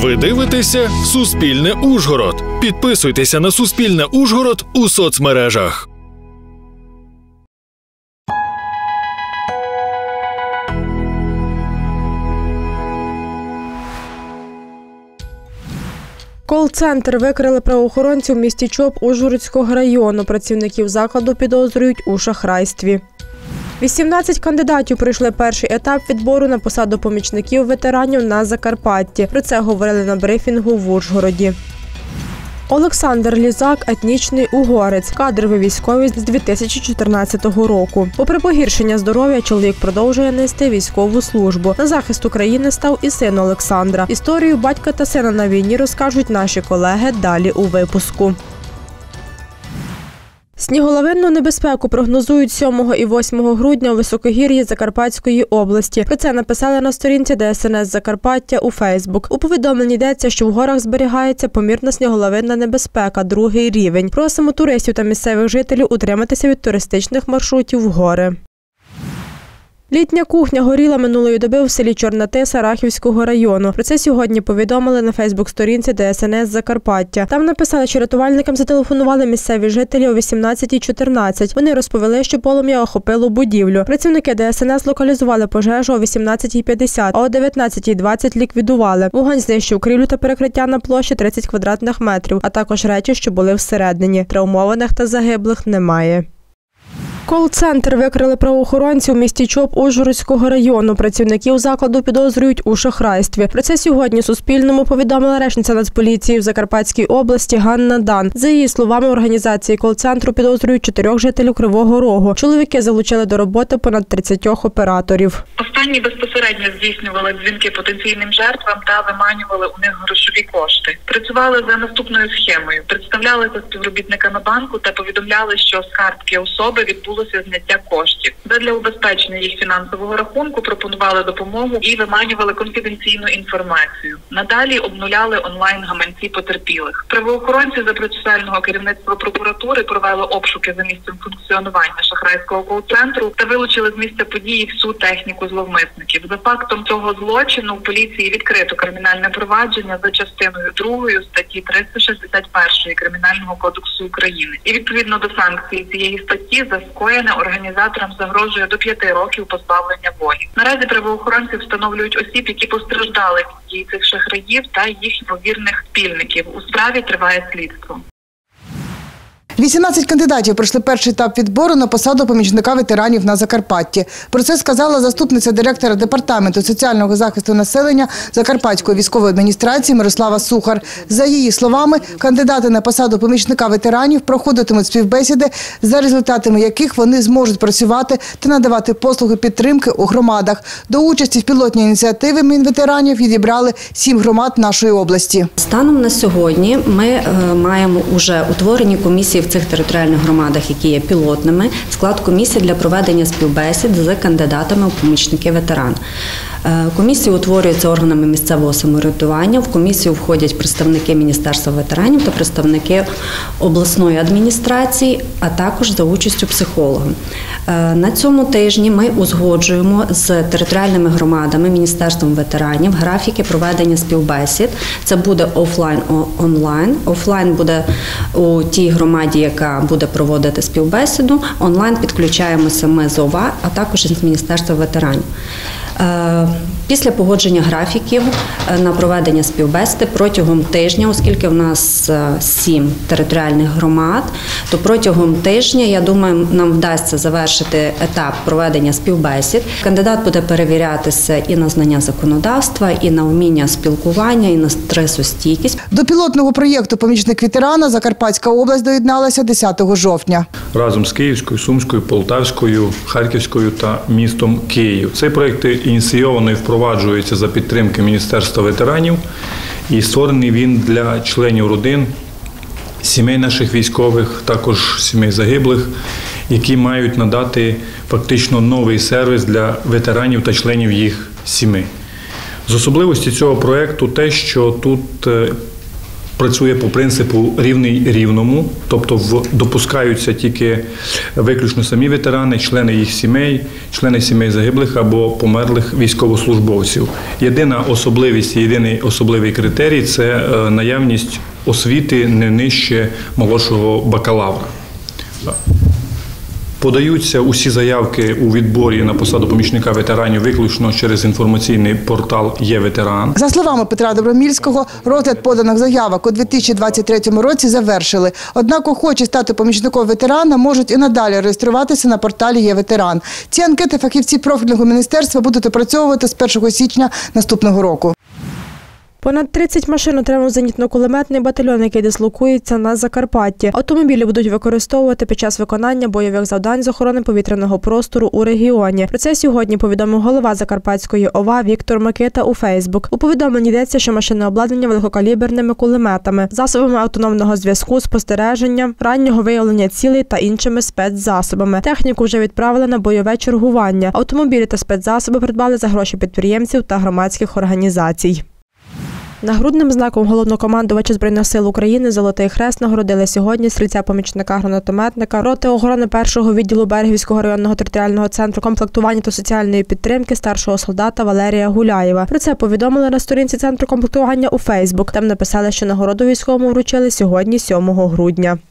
Ви дивитеся «Суспільне Ужгород». Підписуйтеся на «Суспільне Ужгород» у соцмережах. Кол-центр викрили правоохоронці в місті Чоп Ужгородського району. Працівників закладу підозрюють у шахрайстві. 18 кандидатів пройшли перший етап відбору на посаду помічників ветеранів на Закарпатті. Про це говорили на брифінгу в Ужгороді. Олександр Лізак – етнічний угорець, кадровий військовий з 2014 року. Попри погіршення здоров'я, чоловік продовжує нести військову службу. На захист України став і син Олександра. Історію батька та сина на війні розкажуть наші колеги далі у випуску. Сніголовинну небезпеку прогнозують 7 і 8 грудня у високогір'ї Закарпатської області. Про це написали на сторінці ДСНС Закарпаття у Фейсбук. У повідомленні йдеться, що в горах зберігається помірна сніголовинна небезпека, 2-й рівень. Просимо туристів та місцевих жителів утриматися від туристичних маршрутів в гори. Літня кухня горіла минулої доби в селі Чорна Тиса Рахівського району. Про це сьогодні повідомили на фейсбук-сторінці ДСНС Закарпаття. Там написали, що рятувальникам зателефонували місцеві жителі о 18:14. Вони розповіли, що полум'я охопило будівлю. Працівники ДСНС локалізували пожежу о 18:50, а о 19:20 ліквідували. Вогонь знищив крівлю та перекриття на площі 30 квадратних метрів, а також речі, що були всередині. Травмованих та загиблих немає. Кол-центр викрили правоохоронці у місті Чоп Ужгородського району. Працівників закладу підозрюють у шахрайстві. Про це сьогодні Суспільному повідомила речниця Нацполіції в Закарпатській області Ганна Дан. За її словами, організації кол-центру підозрюють 4 жителів Кривого Рогу. Чоловіки залучили до роботи понад 30 операторів. Останні безпосередньо здійснювали дзвінки потенційним жертвам та виманювали у них грошові кошти. Працювали за наступною схемою. Представлялися співробітниками банку та повідомляли, що з картки особи відбулося зняття коштів. Для убезпечення їх фінансового рахунку пропонували допомогу і виманювали конфіденційну інформацію. Надалі обнуляли онлайн-гаманці потерпілих. Правоохоронці за процесуального керівництва прокуратури провели обшуки за місцем функціонування шахрайського кол-центру та вилучили з місця події всю техніку зловмисників. За фактом цього злочину в поліції відкрито кримінальне провадження за частиною 2 статті 361 Кримінального кодексу України. І відповідно до санкцій цієї статті за скоєне організаторам загрожує до 5 років позбавлення волі. Наразі правоохоронці встановлюють осіб, які постраждали від дій цих шахраїв та їх ймовірних спільників. У справі триває слідство. 18 кандидатів пройшли перший етап відбору на посаду помічника ветеранів на Закарпатті. Про це сказала заступниця директора Департаменту соціального захисту населення Закарпатської військової адміністрації Мирослава Сухар. За її словами, кандидати на посаду помічника ветеранів проходитимуть співбесіди, за результатами яких вони зможуть працювати та надавати послуги підтримки у громадах. До участі в пілотній ініціативі Мінветеранів відібрали 7 громад нашої області. Станом на сьогодні ми маємо вже утворені комісії в цих територіальних громадах, які є пілотними, склад комісії для проведення співбесід з кандидатами у помічники ветеран. Комісія утворюється органами місцевого самоврядування. В комісію входять представники Міністерства ветеранів та представники обласної адміністрації, а також за участю психолога. На цьому тижні ми узгоджуємо з територіальними громадами, Міністерством ветеранів графіки проведення співбесід. Це буде офлайн-онлайн. Офлайн буде у тій громаді, яка буде проводити співбесіду. Онлайн підключаємося ми з ОВА, а також з Міністерства ветеранів. Після погодження графіків на проведення співбесіди протягом тижня, оскільки в нас 7 територіальних громад, то протягом тижня, я думаю, нам вдасться завершити етап проведення співбесід. Кандидат буде перевірятися і на знання законодавства, і на вміння спілкування, і на стресостійкість. До пілотного проєкту «Помічник ветерана» Закарпатська область доєдналася 10 жовтня. Разом з Київською, Сумською, Полтавською, Харківською та містом Київ. Цей проєкт ініційований і впроваджується за підтримки Міністерства ветеранів і створений він для членів родин, сімей наших військових, також сімей загиблих, які мають надати фактично новий сервіс для ветеранів та членів їх сімей. З особливості цього проєкту те, що тут працює по принципу рівний рівному, тобто допускаються тільки виключно самі ветерани, члени їх сімей, члени сімей загиблих або померлих військовослужбовців. Єдина особливість, єдиний особливий критерій – це наявність освіти не нижче молодшого бакалавра. Подаються усі заявки у відборі на посаду помічника ветеранів виключно через інформаційний портал «Є-ветеран». За словами Петра Добромільського, розгляд поданих заявок у 2023 році завершили. Однак охочі стати помічником ветерана можуть і надалі реєструватися на порталі «Є-ветеран». Ці анкети фахівці профільного міністерства будуть опрацьовувати з 1 січня наступного року. Понад 30 машин отримав зенітно-кулеметний батальйон, який дислокується на Закарпатті. Автомобілі будуть використовувати під час виконання бойових завдань з охорони повітряного простору у регіоні. Про це сьогодні повідомив голова Закарпатської ОВА Віктор Микита у Фейсбук. У повідомленні йдеться, що машини обладнані великокаліберними кулеметами, засобами автономного зв'язку, спостереження, раннього виявлення цілей та іншими спецзасобами. Техніку вже відправили на бойове чергування. Автомобілі та спецзасоби придбали за гроші підприємців та громадських організацій. Нагрудним знаком головнокомандувача Збройних сил України «Золотий хрест» нагородили сьогодні стрільця-помічника гранатометника роти охорони 1-го відділу Берегівського районного територіального центру комплектування та соціальної підтримки старшого солдата Валерія Гуляєва. Про це повідомили на сторінці Центру комплектування у Фейсбук. Там написали, що нагороду військовому вручили сьогодні, 7 грудня.